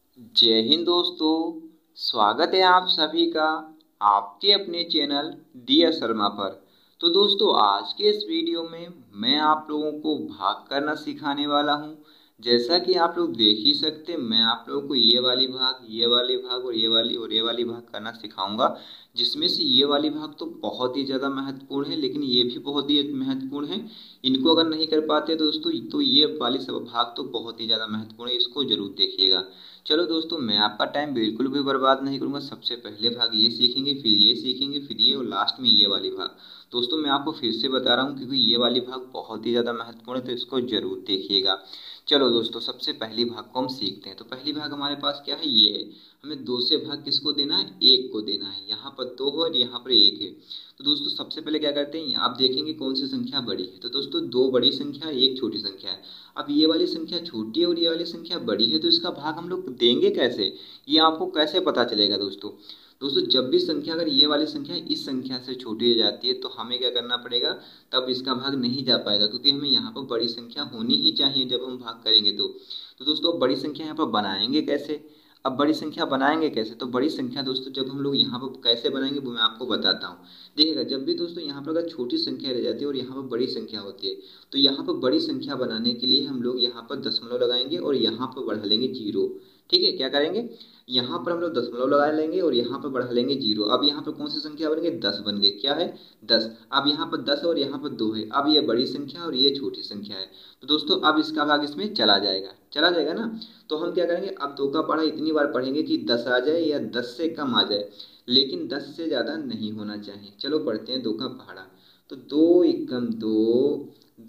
जय हिंद दोस्तों। स्वागत है आप सभी का आपके अपने चैनल डी शर्मा पर। तो दोस्तों आज के इस वीडियो में मैं आप लोगों को भाग करना सिखाने वाला हूं। जैसा कि आप लोग देख ही सकते हैं, मैं आप लोगों को ये वाली भाग, ये वाली भाग और ये वाली भाग करना सिखाऊंगा। जिसमें से ये वाली भाग तो बहुत ही ज़्यादा महत्वपूर्ण है, लेकिन ये भी बहुत ही महत्वपूर्ण है। इनको अगर नहीं कर पाते तो दोस्तों तो ये वाली सब भाग तो बहुत ही ज़्यादा महत्वपूर्ण है, इसको जरूर देखिएगा। चलो दोस्तों, मैं आपका टाइम बिल्कुल भी बर्बाद नहीं करूंगा। सबसे पहले भाग ये सीखेंगे, फिर ये सीखेंगे, फिर ये, और लास्ट में ये वाली भाग। दोस्तों मैं आपको फिर से बता रहा हूँ क्योंकि ये वाली भाग बहुत ही ज़्यादा महत्वपूर्ण है, तो इसको जरूर देखिएगा। चलो दोस्तों, सबसे पहली भाग को हम सीखते हैं। तो पहली भाग हमारे पास क्या है, ये है। हमें दो से भाग किसको देना है, एक को देना है। यहाँ पर दो है और यहाँ पर एक है। तो दोस्तों सबसे पहले क्या करते हैं, आप देखेंगे कौन सी संख्या बड़ी है। तो दोस्तों दो बड़ी संख्या है, एक छोटी संख्या है। अब ये वाली संख्या छोटी है और ये वाली संख्या बड़ी है, तो इसका भाग हम लोग देंगे कैसे, ये आपको कैसे पता चलेगा दोस्तों। दोस्तों जब भी संख्या, अगर ये वाली संख्या इस संख्या से छोटी हो जाती है तो हमें क्या करना पड़ेगा, तब इसका भाग नहीं जा पाएगा, क्योंकि हमें यहाँ पर बड़ी संख्या होनी ही चाहिए जब हम भाग करेंगे तो दोस्तों बड़ी संख्या यहाँ पर बनाएंगे कैसे। अब बड़ी संख्या बनाएंगे कैसे, तो बड़ी संख्या दोस्तों जब हम लोग यहाँ पर कैसे बनाएंगे वो मैं आपको बताता हूँ। देखिएगा, जब भी दोस्तों यहाँ पर अगर छोटी संख्या रह जाती है और यहाँ पर बड़ी संख्या होती है, तो यहाँ पर बड़ी संख्या बनाने के लिए हम लोग यहाँ पर दशमलव लगाएंगे और यहाँ पर बढ़ा लेंगे जीरो। ठीक है, क्या करेंगे, यहाँ पर हम लोग दशमलव लगा लेंगे और यहाँ पर बढ़ा लेंगे जीरो। अब यहाँ पर कौन सी संख्या बन गई, 10 बन गई। क्या है, 10। अब यहाँ पर 10 और यहाँ पर 2 है। अब ये बड़ी संख्या और ये छोटी संख्या है, तो दोस्तों अब इसका भाग इसमें चला जाएगा ना। तो हम क्या करेंगे, अब 2 का पढ़ा इतनी बार पढ़ेंगे कि 10 आ जाए या 10 से कम आ जाए, लेकिन 10 से ज़्यादा नहीं होना चाहिए। चलो पढ़ते हैं 2 का पहाड़ा। तो 2 एकम 2,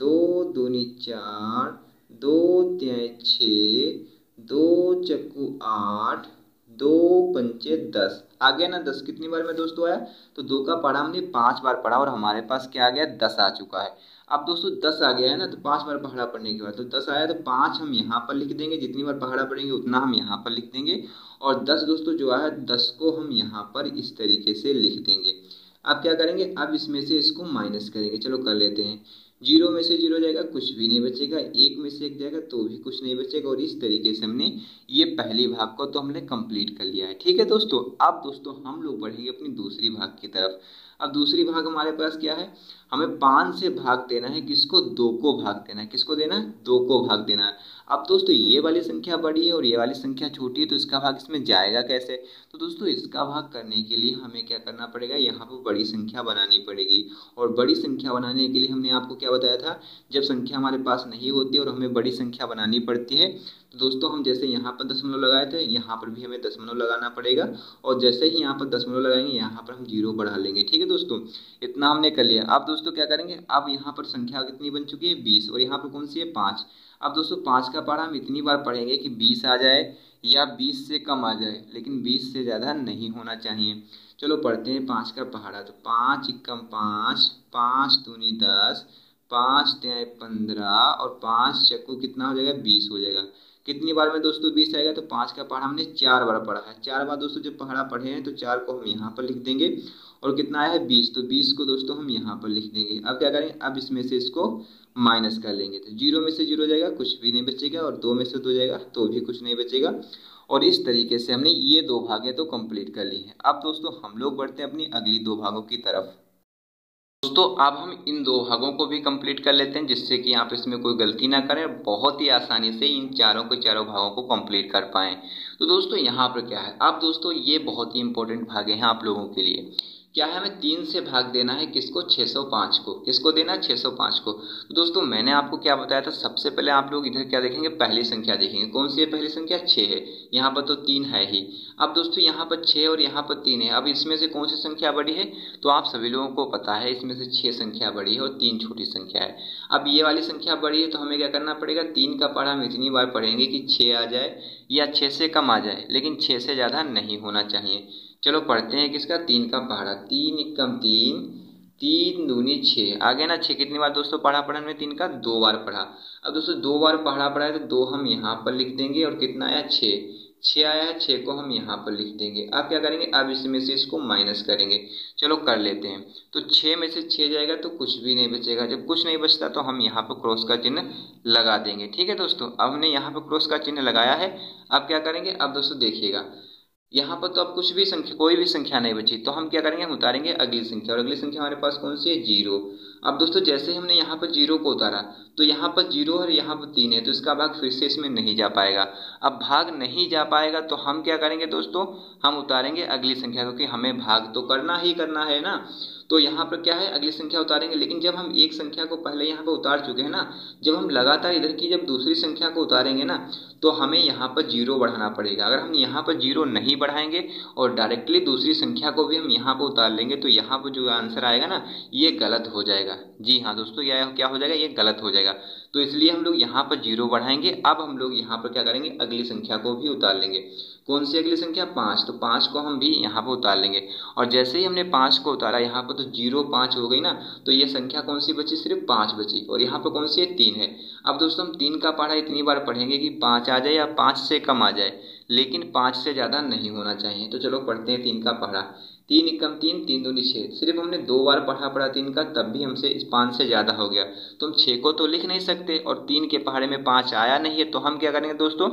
2 दूनी 4, 2 तिहाई 6, 2 चक्कू 8, 2 पंचे 10। आ गया ना 10। कितनी बार में दोस्तों आया, तो 2 का पढ़ा हमने 5 बार पढ़ा और हमारे पास क्या आ गया, 10 आ चुका है। अब दोस्तों 10 आ गया है ना, तो 5 बार पहाड़ा पढ़ने के बाद तो 10 आया, तो 5 हम यहाँ पर लिख देंगे। जितनी बार पहाड़ा पढ़ेंगे उतना हम यहाँ पर लिख देंगे। और 10 दोस्तों जो आया, 10 को हम यहाँ पर इस तरीके से लिख देंगे। अब क्या करेंगे, अब इसमें से इसको माइनस करेंगे। चलो कर लेते हैं। जीरो में से जीरो जाएगा, कुछ भी नहीं बचेगा। एक में से एक जाएगा तो भी कुछ नहीं बचेगा। और इस तरीके से हमने ये पहली भाग को तो हमने कंप्लीट कर लिया है। ठीक है दोस्तों, अब दोस्तों हम लोग बढ़ेंगे अपनी दूसरी भाग की तरफ। अब दूसरी भाग हमारे पास क्या है, हमें 5 से भाग देना है। किसको, 2 को भाग देना है। किसको देना है, 2 को भाग देना है। अब दोस्तों ये वाली संख्या बड़ी है और ये वाली संख्या छोटी है, तो इसका भाग इसमें जाएगा कैसे। तो दोस्तों इसका भाग करने के लिए हमें क्या करना पड़ेगा, यहाँ पर बड़ी संख्या बनानी पड़ेगी। और बड़ी संख्या बनाने के लिए हमने आपको क्या बताया था, जब संख्या हमारे पास नहीं होती और हमें बड़ी संख्या बनानी पड़ती है, तो दोस्तों हम जैसे यहाँ पर दशमलव लगाए थे, यहाँ पर भी हमें दशमलव लगाना पड़ेगा। और जैसे ही यहाँ पर दशमलव लगाएंगे, यहाँ पर हम जीरो बढ़ा लेंगे। ठीक है दोस्तों, इतना हमने कर लिया। अब दोस्तों क्या करेंगे, अब यहाँ पर संख्या कितनी बन चुकी है, 20, और यहाँ पर कौन सी है, 5। अब दोस्तों 5 का पढ़ा हम इतनी बार पढ़ेंगे कि 20 आ जाए या 20 से कम आ जाए, लेकिन 20 से ज़्यादा नहीं होना चाहिए। चलो पढ़ते हैं 5 का पहाड़ा। तो 5 एकम 5, 5 दूनी 10, 5 तिहाई 15 और 5 चक्कू कितना हो जाएगा, 20 हो जाएगा। कितनी बार में दोस्तों 20 आएगा, तो 5 का पहाड़ा हमने 4 बार पढ़ा है। 4 बार दोस्तों जब पहाड़ा पढ़े हैं तो 4 को हम यहाँ पर लिख देंगे। और कितना आया है, 20, तो 20 को दोस्तों हम यहाँ पर लिख देंगे। अब क्या करेंगे, अब इसमें से इसको माइनस कर लेंगे। तो जीरो में से जीरो जाएगा, कुछ भी नहीं बचेगा। और 2 में से 2 जाएगा तो भी कुछ नहीं बचेगा। और इस तरीके से हमने ये 2 भागें तो कंप्लीट कर ली हैं। अब दोस्तों हम लोग बढ़ते हैं अपनी अगली 2 भागों की तरफ। दोस्तों अब हम इन 2 भागों को भी कंप्लीट कर लेते हैं, जिससे कि आप इसमें कोई गलती ना करें और बहुत ही आसानी से इन चारों के चारों भागों को कंप्लीट कर पाएं। तो दोस्तों यहाँ पर क्या है, अब दोस्तों ये बहुत ही इंपॉर्टेंट भागे हैं आप लोगों के लिए। क्या है, हमें 3 से भाग देना है। किसको, 605 को। किसको देना है, 605 को। तो दोस्तों मैंने आपको क्या बताया था, सबसे पहले आप लोग इधर क्या देखेंगे, पहली संख्या देखेंगे। कौन सी है पहली संख्या, 6 है। यहाँ पर तो 3 है ही। अब दोस्तों यहाँ पर 6 और यहाँ पर 3 है। अब इसमें से कौन सी संख्या बड़ी है, तो आप सभी लोगों को पता है इसमें से 6 संख्या बड़ी है और 3 छोटी संख्या है। अब ये वाली संख्या बड़ी है, तो हमें क्या करना पड़ेगा, 3 का पढ़ा हम इतनी बार पढ़ेंगे कि 6 आ जाए या 6 से कम आ जाए, लेकिन 6 से ज़्यादा नहीं होना चाहिए। चलो पढ़ते हैं किसका, 3 का पहाड़ा। 3 एकम 3, 3 दूनी 6। आ गया ना 6। कितनी बार दोस्तों पढ़ा हमने 3 का, 2 बार पढ़ा। अब दोस्तों 2 बार पढ़ा है तो 2 हम यहाँ पर लिख देंगे। और कितना आया, 6। 6 आया है, 6 को हम यहाँ पर लिख देंगे। अब क्या करेंगे, अब इसमें से इसको माइनस करेंगे। चलो कर लेते हैं। तो 6 में से 6 जाएगा तो कुछ भी नहीं बचेगा। जब कुछ नहीं बचता तो हम यहाँ पर क्रॉस का चिन्ह लगा देंगे। ठीक है दोस्तों, अब हमने यहाँ पर क्रॉस का चिन्ह लगाया है। अब क्या करेंगे, अब दोस्तों देखिएगा यहाँ पर तो अब कुछ भी संख्या, कोई भी संख्या नहीं बची, तो हम क्या करेंगे, हम उतारेंगे अगली संख्या, और अगली संख्या हमारे पास कौन सी है, 0। अब दोस्तों जैसे ही हमने यहाँ पर 0 को उतारा तो यहाँ पर 0 और यहाँ पर 3 है, तो इसका भाग फिर से इसमें नहीं जा पाएगा। अब भाग नहीं जा पाएगा तो हम क्या करेंगे दोस्तों, हम उतारेंगे अगली संख्या, क्योंकि हमें भाग तो करना ही करना है ना। तो यहाँ पर क्या है, अगली संख्या उतारेंगे। लेकिन जब हम एक संख्या को पहले यहाँ पर उतार चुके हैं ना, जब हम लगातार इधर की जब दूसरी संख्या को उतारेंगे ना, तो हमें यहाँ पर 0 बढ़ाना पड़ेगा। अगर हम यहाँ पर 0 नहीं बढ़ाएंगे और डायरेक्टली दूसरी संख्या को भी हम यहाँ पर उतार लेंगे तो यहाँ पर जो आंसर आएगा ना, ये गलत हो जाएगा। जी हाँ दोस्तों, यह क्या हो जाएगा, ये गलत हो जाएगा। तो इसलिए हम लोग यहाँ पर 0 बढ़ाएंगे। अब हम लोग यहाँ पर क्या करेंगे, अगली संख्या को भी उतार लेंगे। कौन सी अगली संख्या, 5। तो 5 को हम भी यहाँ पर उतार लेंगे। और जैसे ही हमने 5 को उतारा यहाँ पर, तो 0 5 हो गई ना, तो ये संख्या कौन सी बची, सिर्फ 5 बची। और यहाँ पर कौन सी है, 3 है। अब दोस्तों हम 3 का पढ़ा इतनी बार पढ़ेंगे कि 5 आ जाए या 5 से कम आ जाए, लेकिन 5 से ज़्यादा नहीं होना चाहिए। तो चलो पढ़ते हैं 3 का पढ़ा। 3 एकम 3, 3 दूनी 6। सिर्फ हमने 2 बार पढ़ा 3 का, तब भी हमसे इस 5 से ज़्यादा हो गया। तो हम 6 को तो लिख नहीं सकते, और 3 के पहाड़े में 5 आया नहीं है, तो हम क्या करेंगे दोस्तों,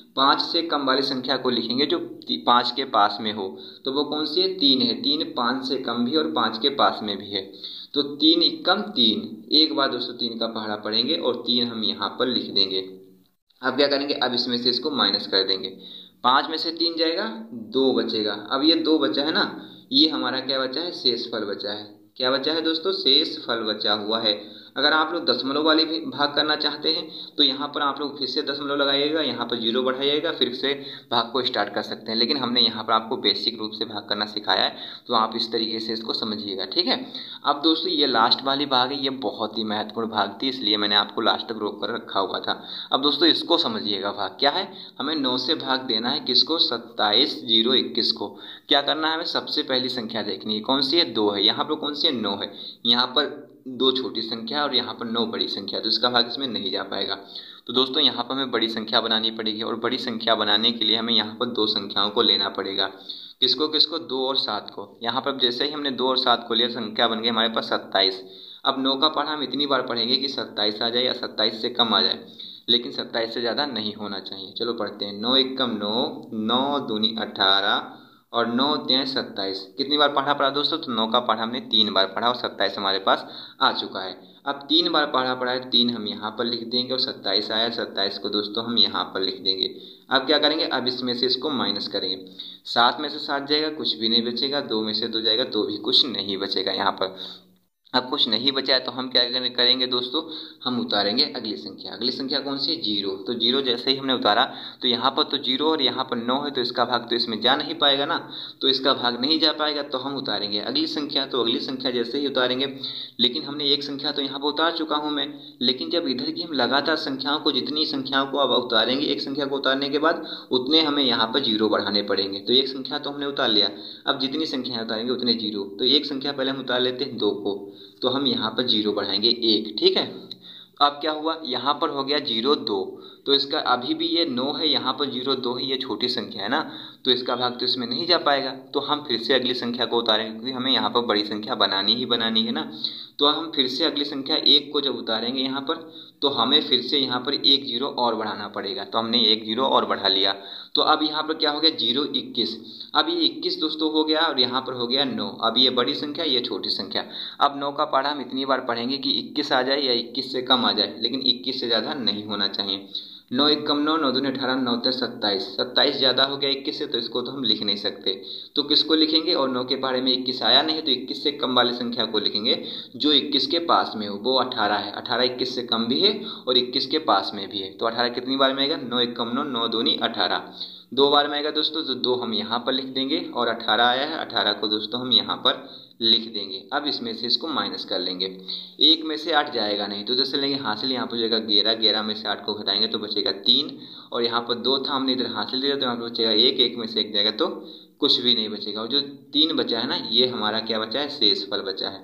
5 से कम वाली संख्या को लिखेंगे जो 5 के पास में हो। तो वो कौन सी है, 3 है। 3 5 से कम भी और 5 के पास में भी है। तो 3 एकम 3। एक बार दोस्तों 3 का पहाड़ा पढ़ेंगे और 3 हम यहाँ पर लिख देंगे। अब क्या करेंगे, अब इसमें से इसको माइनस कर देंगे। 5 में से 3 जाएगा, 2 बचेगा। अब ये 2 बचा है ना, ये हमारा क्या बचा है, शेष फल बचा है। क्या बचा है दोस्तों, शेष फल बचा हुआ है। अगर आप लोग दशमलव वाली भी भाग करना चाहते हैं तो यहाँ पर आप लोग फिर से दशमलव लगाइएगा, यहाँ पर 0 बढ़ाइएगा, फिर से भाग को स्टार्ट कर सकते हैं। लेकिन हमने यहाँ पर आपको बेसिक रूप से भाग करना सिखाया है, तो आप इस तरीके से इसको समझिएगा। ठीक है। अब दोस्तों ये लास्ट वाली भाग है, ये बहुत ही महत्वपूर्ण भाग थी, इसलिए मैंने आपको लास्ट तक रोक कर रखा हुआ था। अब दोस्तों इसको समझिएगा, भाग क्या है, हमें 9 से भाग देना है किसको, 27 0 21 को। क्या करना है, हमें सबसे पहली संख्या देखनी है, कौन सी है, 2 है। यहाँ पर कौन सी है, 9 है। यहाँ पर 2 छोटी संख्या और यहाँ पर 9 बड़ी संख्या, तो इसका भाग इसमें नहीं जा पाएगा। तो दोस्तों यहाँ पर हमें बड़ी संख्या बनानी पड़ेगी, और बड़ी संख्या बनाने के लिए हमें यहाँ पर 2 संख्याओं को लेना पड़ेगा। किसको किसको, 2 और 7 को। यहाँ पर जैसे ही हमने 2 और 7 को लिया, संख्या बन गई हमारे पास 27। अब 9 का पढ़ा हम इतनी बार पढ़ेंगे कि 27 आ जाए या 27 से कम आ जाए, लेकिन 27 से ज़्यादा नहीं होना चाहिए। चलो पढ़ते हैं। 9 एकम 9, 9 दूनी 18 और 9 तियां 27। कितनी बार पढ़ा दोस्तों, तो 9 का पढ़ा हमने 3 बार पढ़ा और 27 हमारे पास आ चुका है। अब 3 बार पढ़ा है, 3 हम यहाँ पर लिख देंगे, और 27 आया, 27 को दोस्तों हम यहाँ पर लिख देंगे। अब क्या करेंगे, अब इसमें से इसको माइनस करेंगे। 7 में से 7 जाएगा, कुछ भी नहीं बचेगा। 2 में से 2 जाएगा, तो भी कुछ नहीं बचेगा। यहाँ पर अब कुछ नहीं बचा है, तो हम क्या करेंगे दोस्तों, हम उतारेंगे अगली संख्या। अगली संख्या कौन सी है, 0। तो 0 जैसे ही हमने उतारा तो यहाँ पर तो 0 और यहाँ पर 9 है, तो इसका भाग तो इसमें जा नहीं पाएगा ना, तो इसका भाग नहीं जा पाएगा। तो हम उतारेंगे अगली संख्या। तो अगली संख्या जैसे ही उतारेंगे, लेकिन हमने एक संख्या तो यहाँ पर उतार चुका हूँ मैं, लेकिन जब इधर की हम लगातार संख्याओं को, जितनी संख्याओं को अब उतारेंगे, एक संख्या को उतारने के बाद उतने हमें यहाँ पर 0 बढ़ाने पड़ेंगे। तो एक संख्या तो हमने उतार लिया, अब जितनी संख्याएं उतारेंगे उतने 0। तो एक संख्या पहले हम उतार लेते हैं, 2 को, तो हम यहाँ पर 0 बढ़ाएंगे 1। ठीक है। अब क्या हुआ, यहाँ पर हो गया 0 2, तो इसका अभी भी ये 9 है, यहाँ पर 0 2 है, ये छोटी संख्या है ना, तो इसका भाग तो इसमें नहीं जा पाएगा। तो हम फिर से अगली संख्या को उतारेंगे, क्योंकि हमें यहाँ पर बड़ी संख्या बनानी ही बनानी है ना। तो हम फिर से अगली संख्या 1 को जब उतारेंगे यहाँ पर, तो हमें फिर से यहाँ पर 1 0 और बढ़ाना पड़ेगा। तो हमने 1 0 और बढ़ा लिया। तो अब यहाँ पर क्या हो गया, 0 21। अब ये 21 दोस्तों हो गया, और यहाँ पर हो गया 9। अब ये बड़ी संख्या, ये छोटी संख्या। अब 9 का पढ़ा हम इतनी बार पढ़ेंगे कि 21 आ जाए या 21 से कम आ जाए, लेकिन 21 से ज़्यादा नहीं होना चाहिए। 9 एकम 9, 9 दूनी 18, 9 तियां 27। 27 ज़्यादा हो गया 21 से, तो इसको तो हम लिख नहीं सकते। तो किसको लिखेंगे, और 9 के पहाड़े में 21 आया नहीं है, तो 21 से कम वाली संख्या को लिखेंगे जो 21 के पास में हो। वो 18 है। 18 21 से कम भी है और 21 के पास में भी है। तो 18 कितनी बार में आएगा, 9 एकम 9, 9 दूनी 18। 2 बार में आएगा दोस्तों, तो 2 हम यहाँ पर लिख देंगे, और 18 आया है, 18 को दोस्तों हम यहाँ पर लिख देंगे। अब इसमें से इसको माइनस कर लेंगे। 1 में से 8 जाएगा नहीं, तो जैसे लेंगे हासिल, यहाँ पर जाएगा 11, 11 में से 8 को घटाएंगे तो बचेगा 3, और यहाँ पर 2 था, हमने इधर हासिल दिया तो यहाँ पर बचेगा 1, 1 में से 1 जाएगा तो कुछ भी नहीं बचेगा। और जो 3 बचा है ना, ये हमारा क्या बचा है, शेष फल बचा है।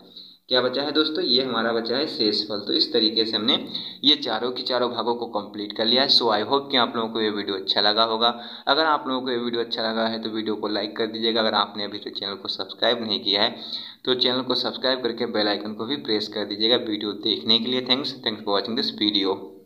क्या बचा है दोस्तों, ये हमारा बचा है शेषफल। तो इस तरीके से हमने ये चारों की चारों भागों को कंप्लीट कर लिया है। सो आई होप कि आप लोगों को ये वीडियो अच्छा लगा होगा। अगर आप लोगों को ये वीडियो अच्छा लगा है तो वीडियो को लाइक कर दीजिएगा। अगर आपने अभी तक चैनल को सब्सक्राइब नहीं किया है तो चैनल को सब्सक्राइब करके बेल आइकन को भी प्रेस कर दीजिएगा वीडियो देखने के लिए। Thanks for watching this video.